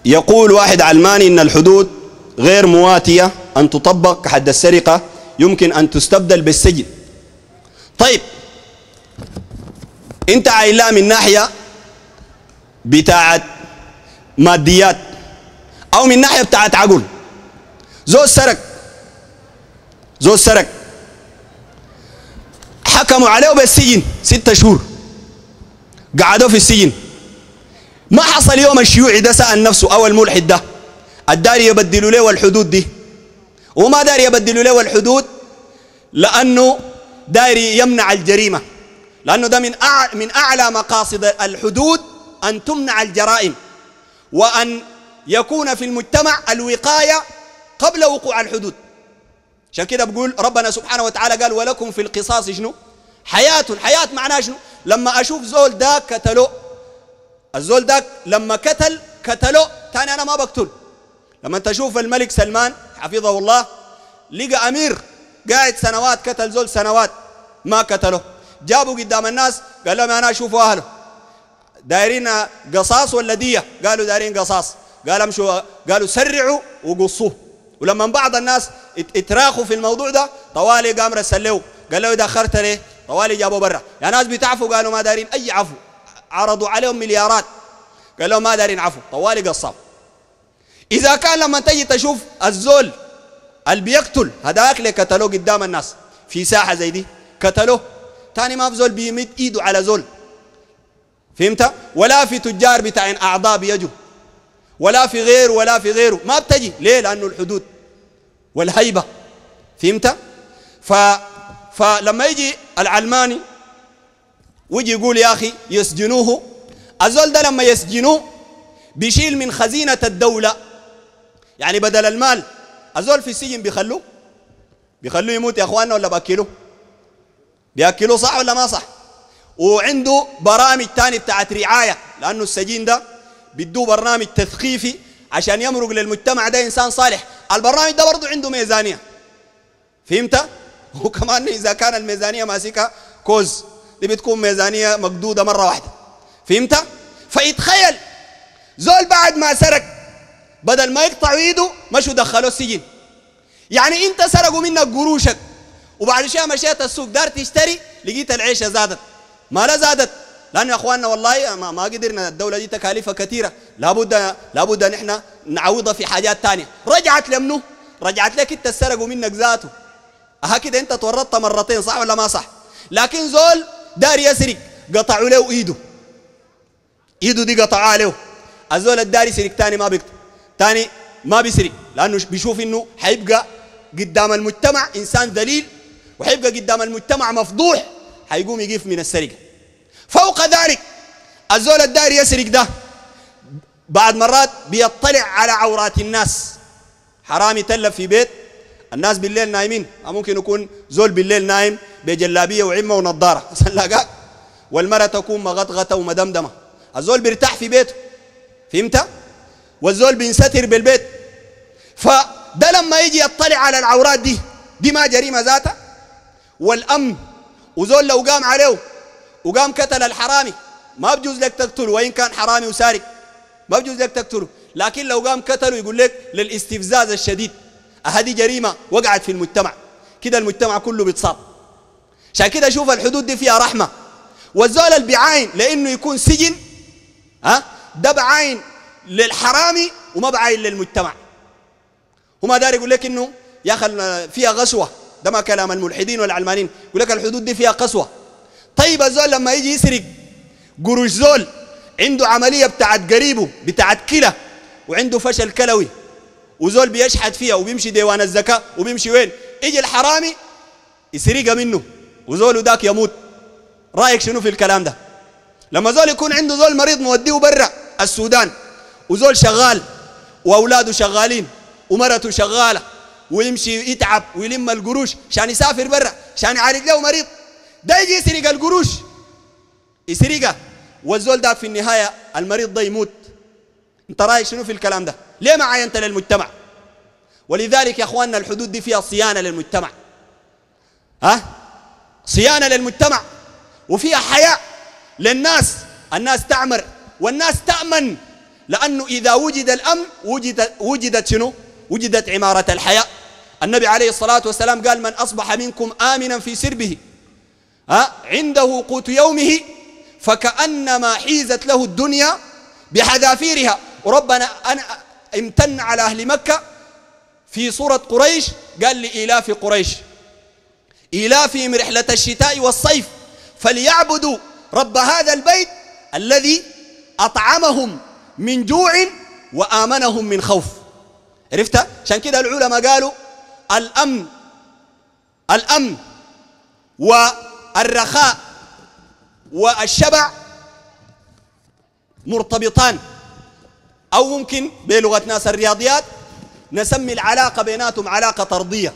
يقول واحد علماني إن الحدود غير مواتية أن تطبق كحد السرقة، يمكن أن تستبدل بالسجن. طيب أنت عايلها من ناحية بتاعت ماديات أو من ناحية بتاعت عقل. زول سرق حكموا عليه بالسجن 6 شهور، قعدوا في السجن. ما حصل يوم الشيوعي ده سأل نفسه أو الملحد ده الداري يبدلوا له الحدود دي، وما داري يبدلوا له الحدود لأنه داري يمنع الجريمة، لأنه ده من أعلى مقاصد الحدود أن تمنع الجرائم وأن يكون في المجتمع الوقاية قبل وقوع الحدود. عشان كده بقول ربنا سبحانه وتعالى قال ولكم في القصاص شنو؟ حياة معناه شنو؟ لما أشوف زول داك قتله، الزول داك لما قتله تاني أنا ما بقتل. لما تشوف الملك سلمان حفظه الله لقى أمير قاعد سنوات قتل زول سنوات ما قتله، جابوا قدام الناس قال لهم أنا أشوفوا أهله دايرين قصاص ولا دية؟ قالوا دايرين قصاص. قالوا سرعوا وقصوه. ولما بعض الناس اتراخوا في الموضوع ده طوالي قام رسلوه قال له إذا أخرت ليه؟ طوالي جابوا برا. يا ناس بتعفوا قالوا ما دارين أي عفو، عرضوا عليهم مليارات قال لهم ما دارين عفو، طوالي قصاب. إذا كان لما تجي تشوف الزول اللي بيقتل هذاك اللي قتلوه قدام الناس في ساحة زي دي قتلوه، تاني ما في زول بيمد إيده على زول، فهمت؟ ولا في تجار بتاعين أعضاء بيجوا ولا في غيره ما بتجي. ليه؟ لأنه الحدود والهيبة، فهمت؟ فلما يجي العلماني ويجي يقول يا أخي يسجنوه، الزول ده لما يسجنوه بيشيل من خزينة الدولة، يعني بدل المال الزول في السجن بيخلوه يموت يا أخواننا ولا بيأكلوه صح ولا ما صح؟ وعنده برامج تاني بتاعت رعاية، لأنه السجين ده بيدوه برنامج تثقيفي عشان يمرق للمجتمع ده إنسان صالح. البرنامج ده برضو عنده ميزانية، فهمت؟ وكمان إذا كان الميزانية ماسكة كوز دي بتكون ميزانية مقدودة مرة واحدة، فهمت؟ فيتخيل زول بعد ما سرق بدل ما يقطعوا ايده مشوا دخلوه السجن. يعني انت سرقوا منك قروشك وبعد شويه مشيت السوق دار تشتري لقيت العيشه زادت، ما لا زادت، لانه يا اخواننا والله ما قدرنا، الدوله دي تكاليفها كثيره، لابد ان احنا نعوضها في حاجات ثانيه. رجعت لمنو؟ رجعت لك انت سرقوا منك ذاته، كده انت تورطت مرتين صح ولا ما صح؟ لكن زول دار يسرق قطعوا له ايده دي قطعوا له، الزول الدار يسرق ثاني ما بيقطع، ثاني ما بيسرق، لانه بيشوف انه حيبقى قدام المجتمع انسان ذليل وحيبقى قدام المجتمع مفضوح، حيقوم يقف من السرقه. فوق ذلك الزول الدار يسرق ده بعد مرات بيطلع على عورات الناس، حرامي تلف في بيت الناس بالليل نايمين، ممكن يكون زول بالليل نايم بجلابيه وعمه ونظاره سلاقاك، والمرأة تكون مغطغطه ومدمدمه، الزول بيرتاح في بيته، فهمت؟ والزول بينستر بالبيت. فده لما يجي يطلع على العورات دي ما جريمه ذاتها؟ والامن وزول لو قام عليه وقام قتل الحرامي ما بجوز لك تقتله، وان كان حرامي وسارق ما بجوز لك تقتله، لكن لو قام قتله يقول لك للاستفزاز الشديد، هذه جريمه وقعت في المجتمع، كده المجتمع كله بيتصاب. عشان كده شوف الحدود دي فيها رحمه. والزول اللي بيعاين لانه يكون سجن ده بعاين للحرامي وما بعاين للمجتمع. وما داري يقول لك انه يا اخي فيها قسوه، ده ما كلام الملحدين والعلمانيين، يقول لك الحدود دي فيها قسوه. طيب الزول لما يجي يسرق قروش زول عنده عمليه بتاعت قريبه بتاعت كلى وعنده فشل كلوي وزول بيشحت فيها وبيمشي ديوان الزكاه وبيمشي وين، يجي الحرامي يسرقها منه وزول ذاك يموت. رايك شنو في الكلام ده؟ لما زول يكون عنده زول مريض موديه برا السودان وزول شغال واولاده شغالين ومرته شغاله ويمشي يتعب ويلم القروش عشان يسافر برا عشان يعالج له مريض، ده يجي يسرق القروش يسرقها والزول ده في النهايه المريض ده يموت. انت رايك شنو في الكلام ده؟ ليه ما عاينت للمجتمع؟ ولذلك يا اخواننا الحدود دي فيها صيانه للمجتمع، صيانه للمجتمع وفيها حياء للناس، الناس تعمر والناس تأمن، لأنه إذا وجد الأمن وجدت شنو؟ وجدت عمارة الحياة. النبي عليه الصلاة والسلام قال: من أصبح منكم آمنا في سربه عنده قوت يومه فكأنما حيزت له الدنيا بحذافيرها. وربنا أنا امتن على أهل مكة في سورة قريش، قال لإيلاف قريش إيلافهم رحلة الشتاء والصيف فليعبدوا رب هذا البيت الذي أطعمهم من جوع وآمنهم من خوف. عرفت؟ عشان كده العلماء قالوا الأمن والرخاء والشبع مرتبطان، أو ممكن بلغة ناس الرياضيات نسمي العلاقة بيناتهم علاقة طردية،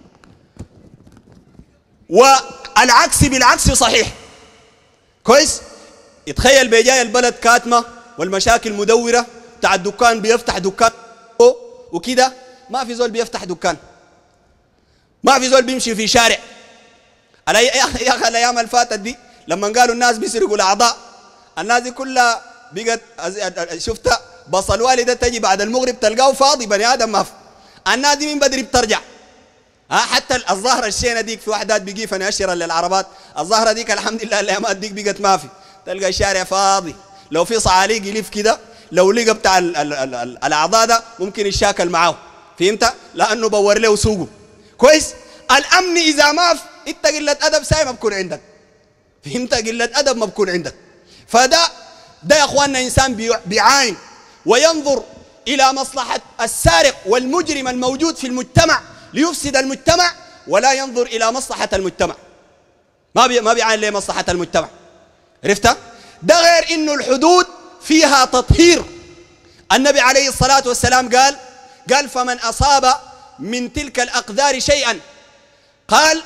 والعكس بالعكس صحيح. كويس؟ يتخيل بيجاي البلد كاتمة والمشاكل مدورة، بتاع الدكان بيفتح دكان وكده، ما في زول بيفتح دكان، ما في زول بيمشي في شارع. يا أخي الأيام الفاتت دي لما قالوا الناس بيسرقوا الأعضاء، الناس دي كلها بقت شفتها بصل والدة تجي بعد المغرب تلقاه فاضي، بني آدم ما في. الناس دي من بدري بترجع. حتى الظاهرة الشينة ديك في وحدات بيقيفني أشرا للعربات، الظاهرة ديك الحمد لله الأيامات ديك بقت ما في، تلقى الشارع فاضي. لو في صعاليق يلف كده، لو لقى بتاع الأعضاء ده ممكن يشاكل معاه، فهمت؟ لأنه بور له سوقه. كويس؟ الأمن إذا ما في أنت قلة أدب ساي ما بكون عندك، فهمت؟ قلة أدب ما بكون عندك. فده يا أخواننا إنسان بيعاين وينظر إلى مصلحة السارق والمجرم الموجود في المجتمع ليفسد المجتمع، ولا ينظر إلى مصلحة المجتمع، ما بيعاين لمصلحة المجتمع. عرفت؟ ده غير إنه الحدود فيها تطهير. النبي عليه الصلاة والسلام قال فمن أصاب من تلك الأقدار شيئا قال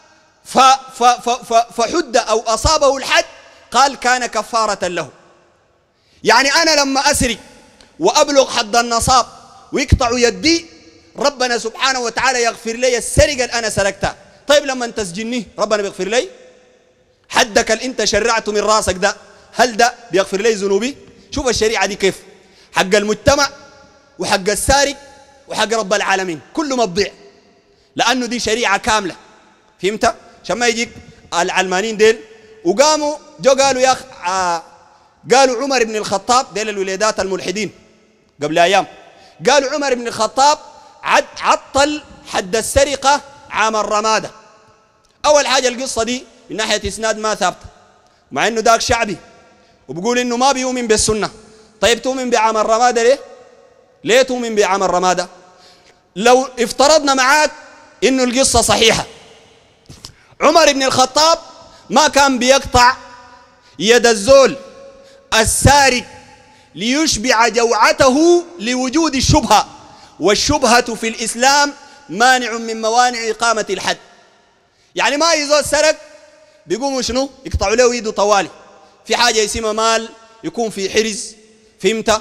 فحد أو أصابه الحد قال كان كفارة له. يعني أنا لما أسرق وأبلغ حد النصاب ويقطع يدي، ربنا سبحانه وتعالى يغفر لي السرقة اللي أنا سرقتها. طيب لما أنت تسجنيه ربنا بيغفر لي؟ حدك اللي أنت شرعته من راسك ده هل ده بيغفر لي ذنوبي؟ شوف الشريعة دي كيف، حق المجتمع وحق السارق وحق رب العالمين كله مبضيع، لأنه دي شريعة كاملة. فهمت؟ عشان ما يجيك العلمانيين ديل وقاموا قالوا يا أخ قالوا عمر بن الخطاب، ديل الوليدات الملحدين قبل أيام، قالوا عمر بن الخطاب عطل حد السرقة عام الرمادة. أول حاجة القصة دي من ناحية إسناد ما ثابتة، مع إنه داك شعبي وبقول إنه ما بيؤمن بالسنة. طيب تؤمن بعام الرمادة ليه؟ ليه تؤمن بعام الرمادة؟ لو افترضنا معاك إنه القصة صحيحة، عمر بن الخطاب ما كان بيقطع يد الزول السارق ليشبع جوعته لوجود الشبهة، والشبهة في الإسلام مانع من موانع إقامة الحد. يعني ما يزول سرق بيقوموا شنو؟ يقطعوا له يده طوالي، في حاجة يسمى مال يكون في حرز. فهمت؟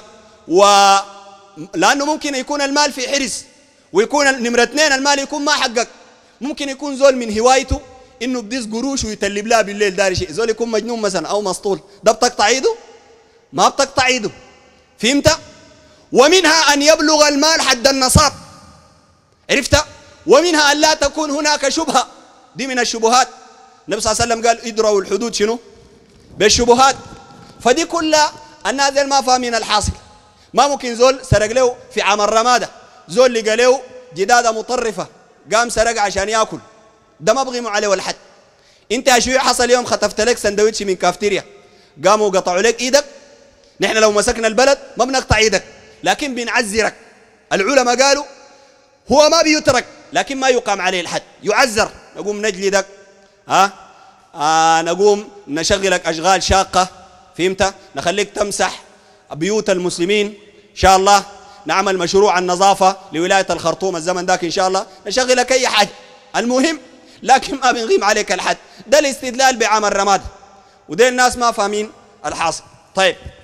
لأنه ممكن يكون المال في حرز ويكون نمرة 2 المال يكون ما حقك. ممكن يكون زول من هوايته إنه بديس قروش ويتلب لها بالليل داري شيء، زول يكون مجنون مثلا أو مسطول، ده بتقطع يده؟ ما بتقطع يده. فهمت؟ ومنها أن يبلغ المال حد النصاب. عرفت؟ ومنها أن لا تكون هناك شبهة، دي من الشبهات. النبي صلى الله عليه وسلم قال ادروا الحدود شنو؟ بالشبهات. فدي كلها الناس ما فاهمين الحاصل. ما ممكن زول سرق له في عام الرمادة، زول لقى له جدادة مطرفة قام سرق عشان ياكل، ده ما بغيموا عليه الحد. انت يا شو حصل يوم خطفت لك سندويتش من كافتيريا قاموا قطعوا لك ايدك، نحن لو مسكنا البلد ما بنقطع ايدك لكن بنعزرك. العلماء قالوا هو ما بيترك لكن ما يقام عليه الحد، يعزر. نقوم نجلدك، نقوم نشغلك أشغال شاقة. فهمت؟ نخليك تمسح بيوت المسلمين إن شاء الله، نعمل مشروع النظافة لولاية الخرطوم الزمن ذاك إن شاء الله، نشغلك أي حاجة المهم، لكن ما بنغيم عليك الحد. ده الاستدلال بعام الرماد، وده الناس ما فاهمين الحاصل. طيب